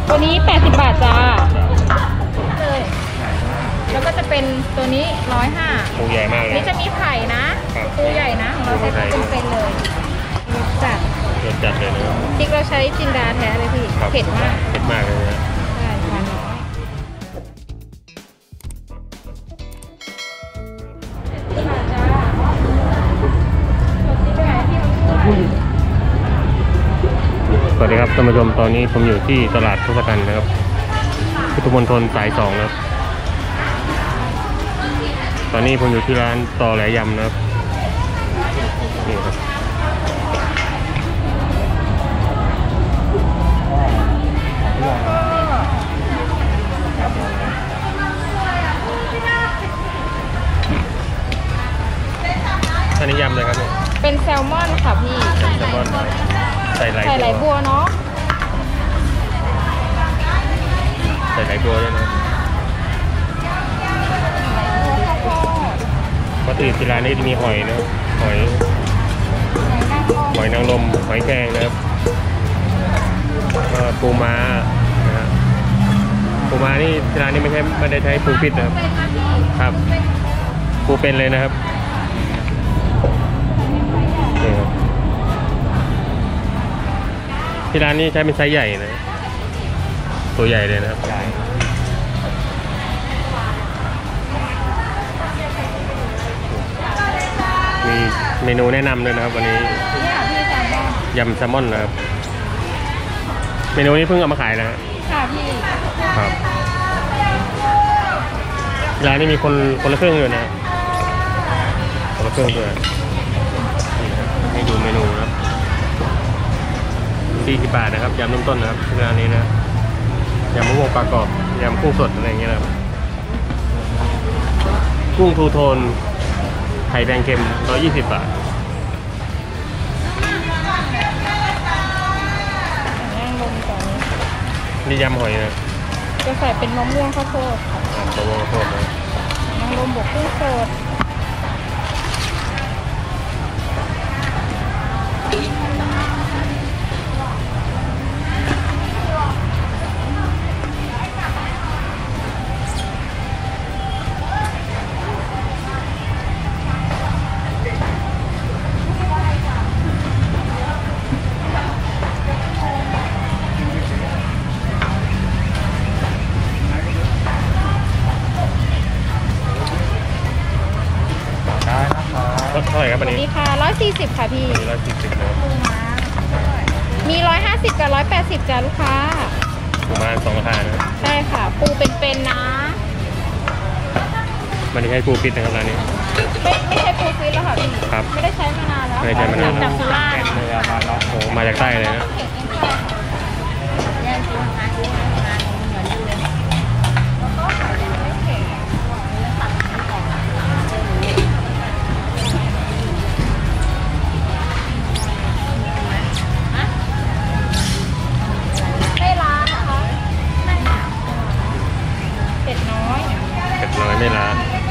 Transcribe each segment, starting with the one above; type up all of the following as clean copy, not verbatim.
ตัวนี้80 บาทจ้าเลยแล้วก็จะเป็นตัวนี้105 ปูใหญ่มากเลยนี่จะมีไข่นะปูใหญ่นะของเราใช้ปูเป็นเลยรสจัดเลยนะครับพริกเราใช้จินดาแท้เลยพี่เผ็ดมากเลยนะใช่ทานน้อยสวัสดีครับท่านผู้ชมตอนนี้ผมอยู่ที่ตลาดทศกัณฐ์นะครับพุทธมณฑลสาย2นะครับตอนนี้ผมอยู่ที่ร้านตอแหลยำนะครับนี่ครับอันนี้ยำเลยครับเนี่ยเป็นแซลมอนค่ะพี่แซลมอนใส่ไหลบัวเนาะใส่ไหลบัวด้วยนะปกติที่ร้านนี้จะมีหอยนะหอยนางรมหอยแครงนะครับปูม้านะฮะปูม้านี่ที่ร้านนี้ไม่ได้ใช้ปูปิดนะครับครับปูเป็นเลยนะครับนี่ครับที่ร้านนี้ใช้เป็นไซส์ใหญ่นะตัวใหญ่เลยนะครับมีเมนูแนะนำด้วยนะครับวันนี้ยำแซลมอนนะครับเมนูนี้เพิ่งเอามาขายนะค่ะพี่ครับร้านนี้มีคนละเครื่องอยู่นะคนละเครื่องด้วยให้ดูเมนูนะครับ40 บาทนะครับยำน้ำต้นนะครับร้านนี้นะยำมะม่วงปลากรอบยำกุ้งสดอะไรอย่างเงี้ยนะครับกุ้งทูโทนไข่แดงเค็ม120 บาทนี่ยำหอยนะจะใส่เป็นมะม่วงข้าวโพดมะม่วงข้าวโพดนะนางรมบวกกุ้งสดเท่าไหร่ครับอันนี้ค่ะ140ค่ะพี่ 140นะมี150กับ180จ้าลูกค้าปูมา2 ราคานะใช่ค่ะปูเป็นๆนะมันใช้ปูปิดนะครับร้านนี้ไม่ใช่ปูฟิตแล้วค่ะพี่ครับไม่ได้ใช้มานานแล้วไม่ได้ใช้มานานจากสุราษฎร์โอ้มาจากใต้เลยนะไม่ล้า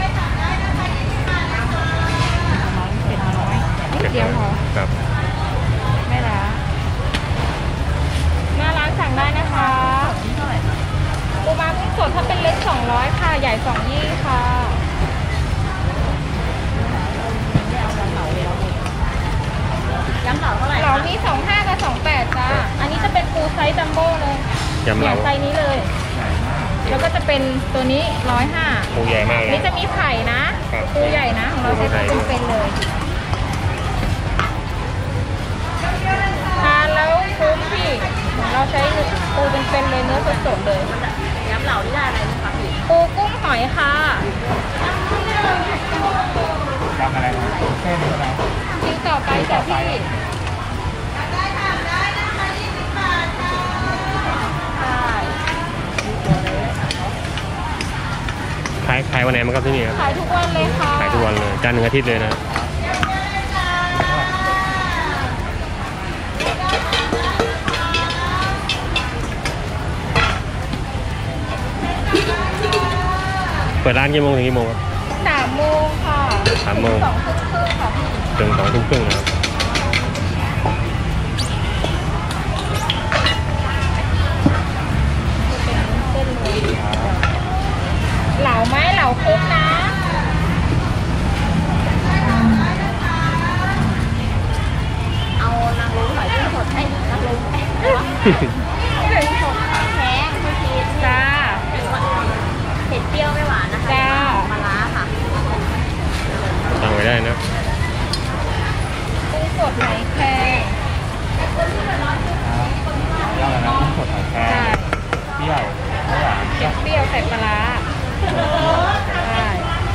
เดียวพอครับไม่ล้าหน้าร้านสั่งได้นะคะปูม้ากุ้งสดถ้าเป็นเล็ก200ค่ะใหญ่220ค่ะยำเหลาเท่าไหร่เหลามี25กับ28จ้าอันนี้จะเป็นปูไซส์จัมโบ้เลยยำเหลาไซส์นี้เลยแล้วก็จะเป็นตัวนี้105 ปูใหญ่มากเลยนี่จะมีไข่นะปูใหญ่นะของเราใช้ปูเป็นเลยทานแล้วคุ้มพี่เราใช้ปูเป็นเลยเนื้อสดๆเลยย้ำเหล่าที่ได้อะไรนะคะพี่ปูกุ้งหอยค่ะยำอะไรเส้นอะไรคิวต่อไปจ้ะพี่ขายวันไหนมันก็ที่นี่ครับขายทุกวันเลยค่ะขายทุกวันเลยจันทร์ถึงอาทิตย์เลยนะเปิดร้านกี่โมงถึงกี่โมงครับ 3 โมงค่ะ 3 โมงถึง 2 ทุ่มครึ่งนะครับรแข็งจ้าเผ็ดเปรี้ยวไม่หวานนะคะจ้าปลาร้าค่ะสั่งไว้ได้นะกุ้งสดหอยแครงย่างอะไรนะกุ้งสดหอยแครงเปรี้ยวไม่หวานเผ็ดเปรี้ยวใส่ปลาร้าใช่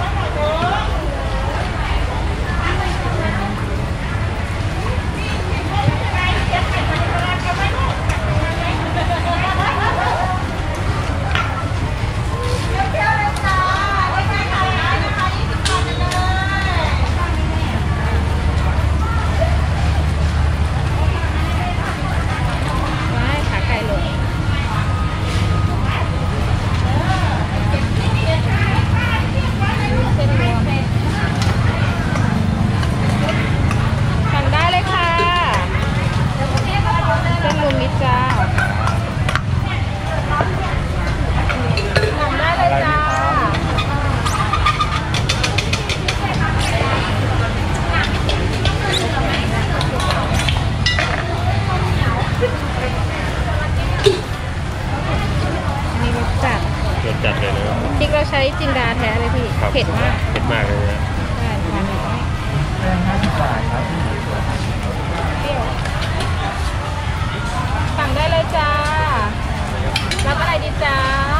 จัดเลยนะครับพริกเราใช้จินดาแท้เลยพี่เผ็ดมากเผ็ดมากเลยนะใช่ทานน้อยแป้ง50 บาทครับเปรี้ยวสั่งได้เลยจ้ารับอะไรดีจ้า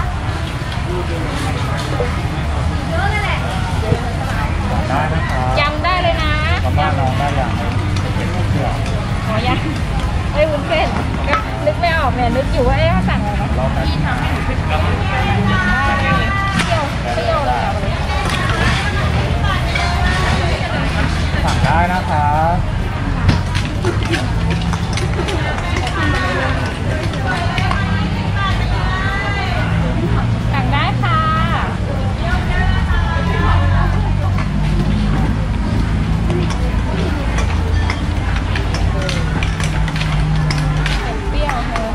ได้นะครับยำได้เลยนะทำบ้านน้องได้อย่างเป็นเผือกอ๋อยำวุ้นเส้นก็นึกไม่ออกเนี่ยนึกอยู่ว่าเขาสั่งอะไรเราพี่ทำให้หนูเปรี้ยวเลยสั่งได้นะครับสั่งได้ค่ะเปรี้ยวเธอ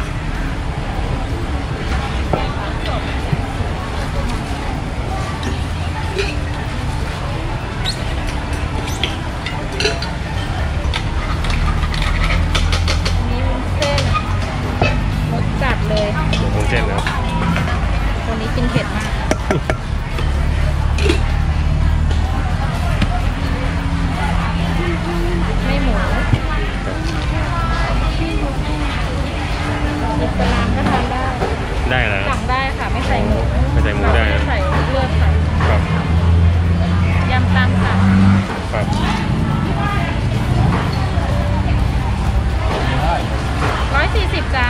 เลยวุ้นเส้นแล้วตัวนี้กินเผ็ดมากไม่หมูอิสลามก็ทานได้ได้แล้วสั่งได้ค่ะไม่ใส่หมูไม่ใส่หมูได้ไม่ใส่เลือดค่ะครับยำตามสั่งครับ 140จ้า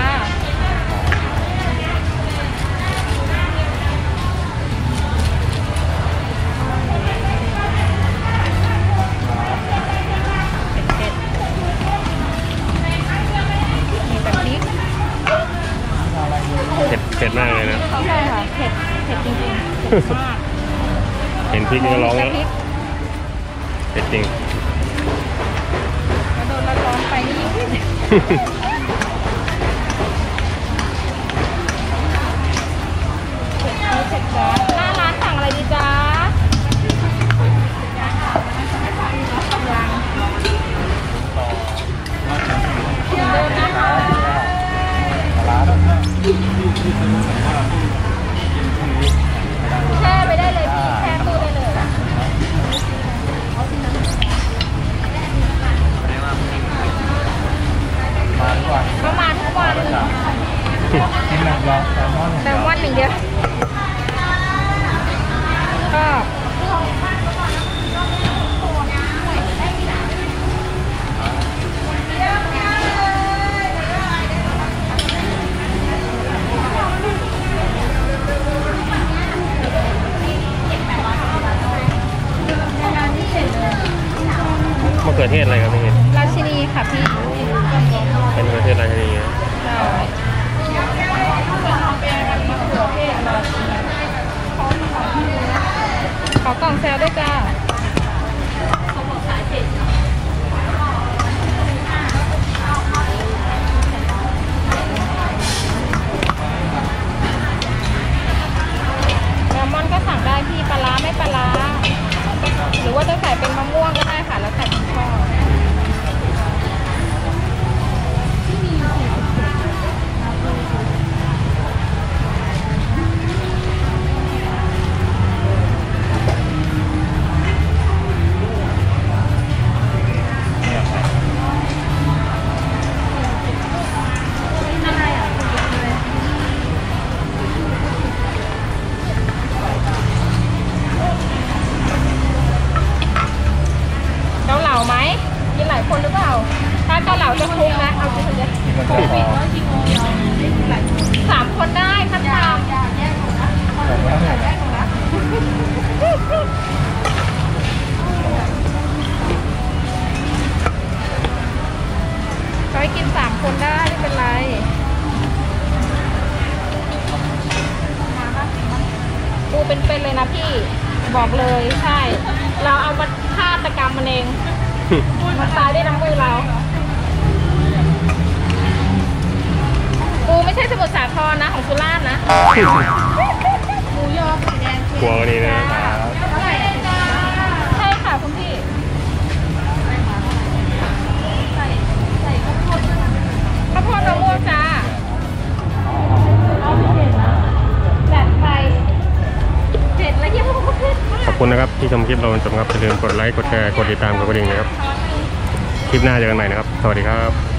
เผ็ดมากเลยนะใช่ค่ะเผ็ดจริงๆเผ็ดมากเห็นพริกก็ร้องแล้วเผ็ดจริงโดนร้อนไปนี่ยิ่งขึ้นเผ็ดจ้าหน้าร้านสั่งอะไรดีจ้าเดินนะคะแช่ไปได้เลยพี่แช่ตู้ได้เลยประมาณทุกวันกินแบบแซลมอน 1 เดียวก็มะเขือเทศอะไรครับพี่ราชินีค่ะพี่เป็นมะเขือเทศราชินีใช่มะเขือเทศราชินีคนได้ไม่เป็นไรปูเป็นเลยนะพี่บอกเลยใช่ เราเอามาฆาตกรรมมันเองมันตายด้วยน้ำมือเราปูไม่ใช่สมุทรสาครนะของสุราษฎร์นะหมูยอไข่แดงกลัววันนี้นะใช่ค่ะคุณพี่ข้าวโพดมะม่วงจ้าแบบไทยเผ็ดและเยี่ยมมากขอบคุณนะครับที่ชมคลิปเราจนจบครับอย่าลืมกดไลค์กดแชร์กดติดตามกดกระดิ่งนะครับคลิปหน้าเจอกันใหม่นะครับสวัสดีครับ